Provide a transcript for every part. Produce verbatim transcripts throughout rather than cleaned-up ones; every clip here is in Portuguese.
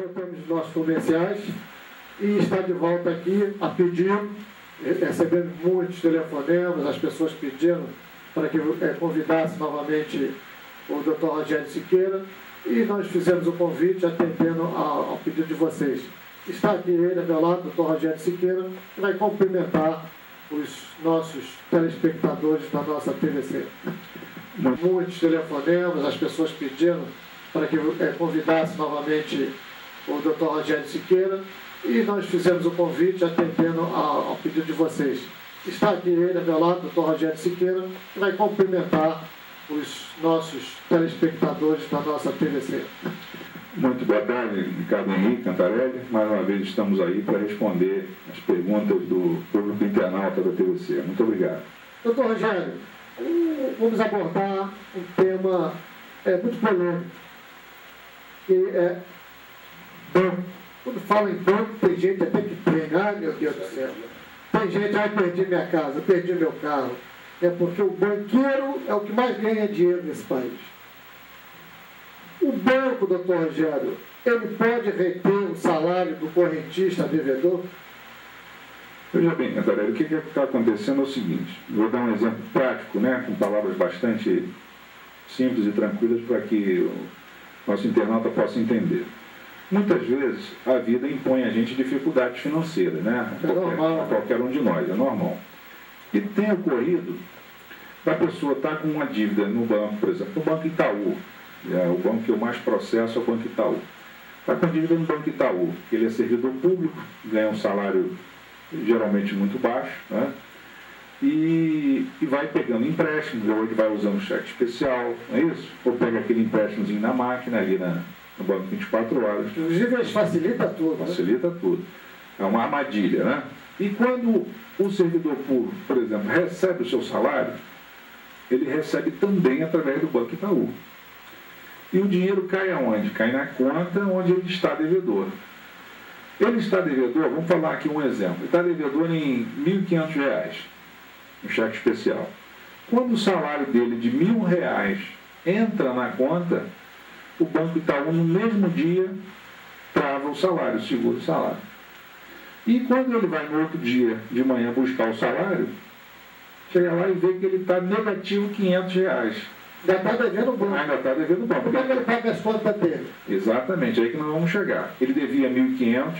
voltamos dos nossos comerciais e está de volta aqui a pedido, recebendo muitos telefonemas, as pessoas pedindo para que é, convidasse novamente o doutor Rogério Siqueira, e nós fizemos o convite atendendo ao, ao pedido de vocês. Está aqui ele, ao meu lado, o doutor Rogério Siqueira, que vai cumprimentar os nossos telespectadores da nossa T V C. Muitos telefonemas, as pessoas pedindo para que é, convidasse novamente o doutor Rogério Siqueira, e nós fizemos o convite atendendo ao, ao pedido de vocês. Está aqui ele, ao meu lado, o doutor Rogério Siqueira, que vai cumprimentar os nossos telespectadores da nossa T V C. Muito boa tarde, Ricardo Henrique Cantarelli. Mais uma vez estamos aí para responder as perguntas do público internauta da T V C. Muito obrigado. Doutor Rogério, vamos abordar um tema é, muito polêmico, que é banco. Quando fala em banco, tem gente até que treina, ai meu Deus do céu. Tem gente, ai, perdi minha casa, perdi meu carro. É porque o banqueiro é o que mais ganha dinheiro nesse país. O banco, doutor Rogério, ele pode reter o salário do correntista devedor? Veja bem, Cantarelli, o que está acontecendo é o seguinte, vou dar um exemplo prático, né, com palavras bastante simples e tranquilas para que o nosso internauta possa entender. Muitas vezes a vida impõe a gente dificuldades financeiras, né? É normal. A qualquer um de nós, é normal. E tem ocorrido da pessoa estar com uma dívida no banco, por exemplo, no Banco Itaú, é o banco que eu mais processo é o Banco Itaú. Está com a dívida no Banco Itaú, que ele é servidor público, ganha um salário geralmente muito baixo, né? E, e vai pegando empréstimos, ou ele vai usando cheque especial, não é isso? Ou pega aquele empréstimozinho na máquina ali na, no banco vinte e quatro horas. Inclusive, facilita tudo. Facilita né? tudo. É uma armadilha, né? E quando o servidor público, por exemplo, recebe o seu salário, ele recebe também através do Banco Itaú. E o dinheiro cai aonde? Cai na conta onde ele está devedor. Ele está devedor, vamos falar aqui um exemplo, ele está devedor em mil e quinhentos reais, um cheque especial. Quando o salário dele de mil reais entra na conta, o Banco Itaú no mesmo dia trava o salário, segura o salário. E quando ele vai no outro dia de manhã buscar o salário, chega lá e vê que ele está negativo quinhentos reais. Ainda está devendo o banco. Ainda está devendo o banco. Por que ele paga as contas dele? Exatamente, aí que nós vamos chegar. Ele devia mil e quinhentos,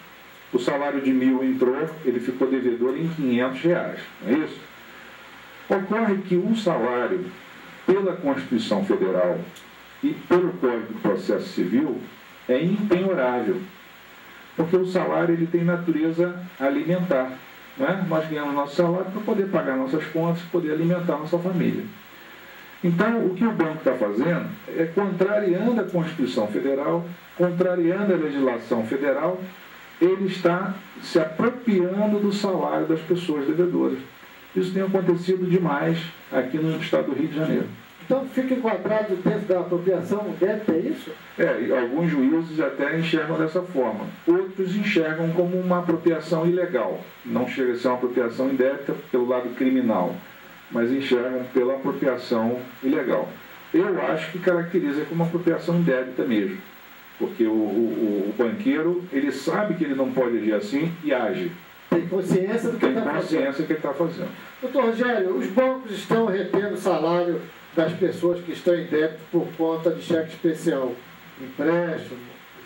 o salário de mil entrou, ele ficou devedor em quinhentos reais, não é isso? Ocorre que o salário, pela Constituição Federal e pelo Código de Processo Civil, é impenhorável. Porque o salário ele tem natureza alimentar. Não é? Nós ganhamos nosso salário para poder pagar nossas contas, poder alimentar nossa família. Então, o que o banco está fazendo é contrariando a Constituição Federal, contrariando a legislação federal, ele está se apropriando do salário das pessoas devedoras. Isso tem acontecido demais aqui no estado do Rio de Janeiro. Então fica enquadrado dentro da apropriação débito, é isso? É, e alguns juízes até enxergam dessa forma. Outros enxergam como uma apropriação ilegal. Não chega a ser uma apropriação indébita pelo lado criminal, mas enxergam pela apropriação ilegal. Eu acho que caracteriza como uma apropriação indébita mesmo, porque o, o, o banqueiro, ele sabe que ele não pode agir assim e age. Tem consciência do que está fazendo. Tem consciência do que está fazendo. Doutor Rogério, os bancos estão retendo o salário das pessoas que estão em débito por conta de cheque especial, empréstimo,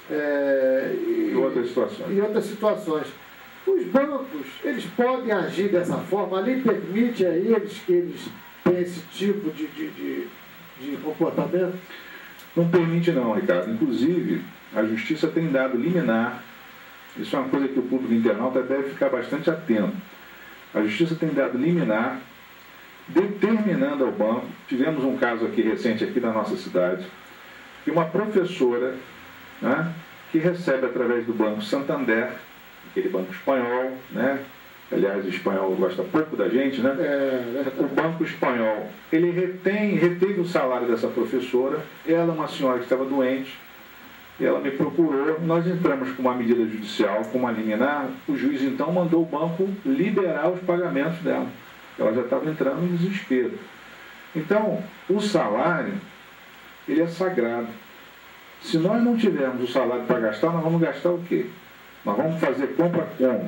é, e, e outras situações. E outras situações. Os bancos, eles podem agir dessa forma? A lei permite a eles que eles tenham esse tipo de, de, de, de comportamento? Não permite não, Ricardo. Inclusive, a Justiça tem dado liminar. Isso é uma coisa que o público internauta deve ficar bastante atento. A Justiça tem dado liminar, determinando ao banco, tivemos um caso aqui recente aqui na nossa cidade, de uma professora, né, que recebe através do Banco Santander, aquele banco espanhol, né? Aliás, o espanhol gosta pouco da gente, né? É, o Banco Espanhol, ele retém, reteve o salário dessa professora, ela é uma senhora que estava doente, e ela me procurou, nós entramos com uma medida judicial, com uma liminar, o juiz então mandou o banco liberar os pagamentos dela. Ela já estava entrando em desespero. Então, o salário, ele é sagrado. Se nós não tivermos o salário para gastar, nós vamos gastar o quê? Nós vamos fazer compra como?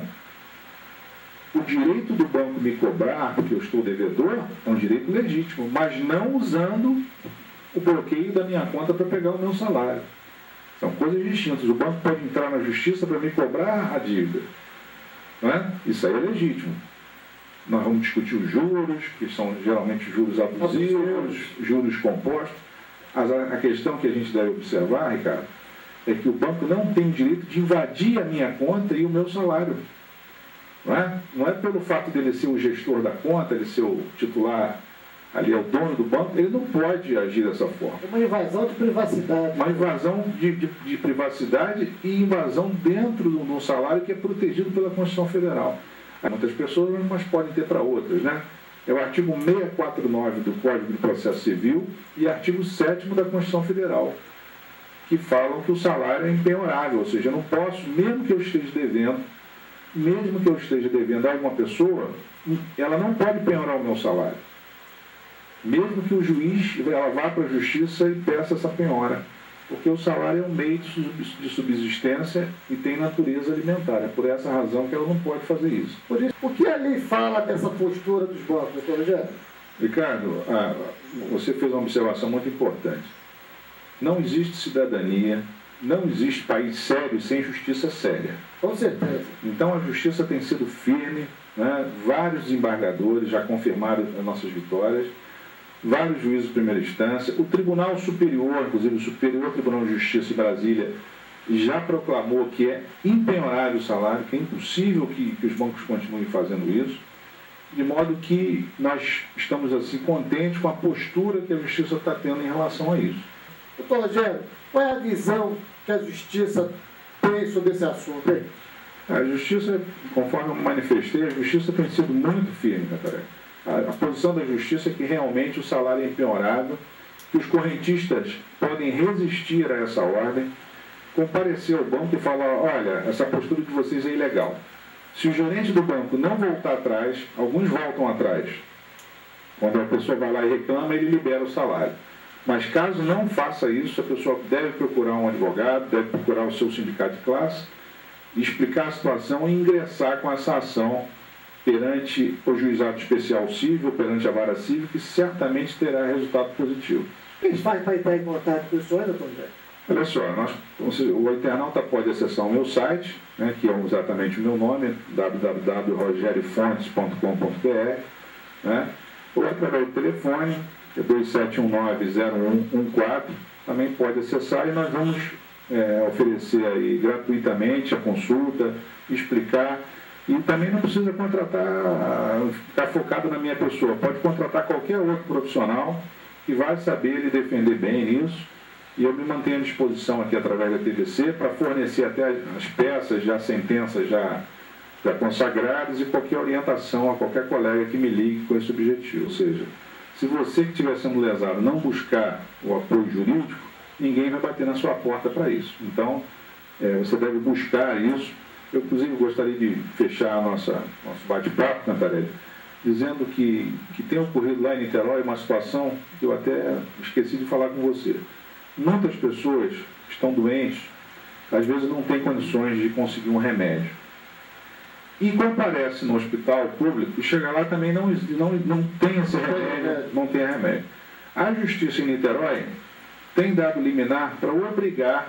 O direito do banco me cobrar, porque eu estou devedor, é um direito legítimo, mas não usando o bloqueio da minha conta para pegar o meu salário. São coisas distintas. O banco pode entrar na justiça para me cobrar a dívida. Não é? Isso aí é legítimo. Nós vamos discutir os juros, que são geralmente juros abusivos, juros compostos. A questão que a gente deve observar, Ricardo, é que o banco não tem direito de invadir a minha conta e o meu salário. Não é? Não é pelo fato dele ser o gestor da conta, ele ser o titular, ali é o dono do banco, ele não pode agir dessa forma. É uma invasão de privacidade. Uma invasão de, de, de privacidade e invasão dentro do, do salário que é protegido pela Constituição Federal. Há muitas pessoas, mas podem ter para outras, né? É o artigo seiscentos e quarenta e nove do Código de Processo Civil e artigo sétimo da Constituição Federal, que falam que o salário é impenhorável, ou seja, eu não posso, mesmo que eu esteja devendo, mesmo que eu esteja devendo a alguma pessoa, ela não pode penhorar o meu salário. Mesmo que o juiz ela vá para a justiça e peça essa penhora, porque o salário é um meio de subsistência e tem natureza alimentar. É por essa razão que ela não pode fazer isso. Por isso, o que a lei fala dessa postura dos bancos, doutor Rogério? Ricardo, ah, você fez uma observação muito importante. Não existe cidadania, não existe país sério sem justiça séria. Com certeza. Então a justiça tem sido firme, né? Vários desembargadores já confirmaram as nossas vitórias, vários juízes de primeira instância, o Tribunal Superior, inclusive o Superior Tribunal de Justiça de Brasília, já proclamou que é impenhorável o salário, que é impossível que, que os bancos continuem fazendo isso, de modo que nós estamos assim contentes com a postura que a Justiça está tendo em relação a isso. Doutor Rogério, qual é a visão que a Justiça tem sobre esse assunto aí? A Justiça, conforme eu manifestei, a Justiça tem sido muito firme, Catarina. A, a posição da Justiça é que realmente o salário é impenhorável, que os correntistas podem resistir a essa ordem, comparecer ao banco e falar, olha, essa postura de vocês é ilegal. Se o gerente do banco não voltar atrás, alguns voltam atrás. Quando a pessoa vai lá e reclama, ele libera o salário. Mas caso não faça isso, a pessoa deve procurar um advogado, deve procurar o seu sindicato de classe, explicar a situação e ingressar com essa ação perante o juizado especial civil, perante a vara civil, que certamente terá resultado positivo. Quem faz para entrar em contato com o senhor, doutor José? Olha só, nós, o internauta pode acessar o meu site, né, que é exatamente o meu nome, w w w ponto rogerio fontes ponto com ponto b r, né, ou através do telefone, que é dois sete um nove, zero um um quatro, também pode acessar e nós vamos é, oferecer aí gratuitamente a consulta, explicar. E também não precisa contratar, ficar focado na minha pessoa, pode contratar qualquer outro profissional que vai saber lhe defender bem nisso. E eu me mantenho à disposição aqui através da T V C para fornecer até as peças, já sentenças já, já consagradas e qualquer orientação a qualquer colega que me ligue com esse objetivo. Ou seja, se você que estiver sendo lesado não buscar o apoio jurídico, ninguém vai bater na sua porta para isso. Então, é, você deve buscar isso. Eu, inclusive, gostaria de fechar a nossa, nosso bate-papo, Cantarelli, dizendo que, que tem ocorrido lá em Niterói uma situação que eu até esqueci de falar com você. Muitas pessoas estão doentes, às vezes não têm condições de conseguir um remédio. E comparece no hospital público e chega lá também não, não, não tem esse remédio, não tem remédio. A Justiça em Niterói tem dado liminar para obrigar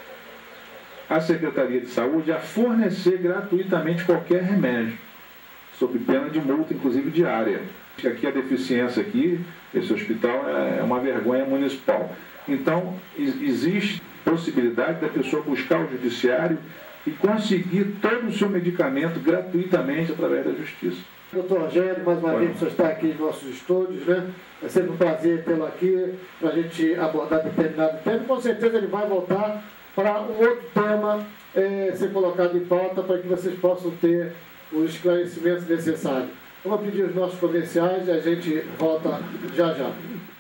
a Secretaria de Saúde a fornecer gratuitamente qualquer remédio, sob pena de multa, inclusive diária. Aqui a deficiência aqui, esse hospital é uma vergonha municipal. Então, existe possibilidade da pessoa buscar o judiciário e conseguir todo o seu medicamento gratuitamente através da justiça. Doutor Rogério, mais uma vez o senhor está aqui em nossos estúdios, né? É sempre um prazer tê-lo aqui para a gente abordar determinado tema. Com certeza ele vai voltar para um outro tema é, ser colocado em pauta para que vocês possam ter os esclarecimentos necessários. Eu vou pedir os nossos comerciais e a gente volta já já.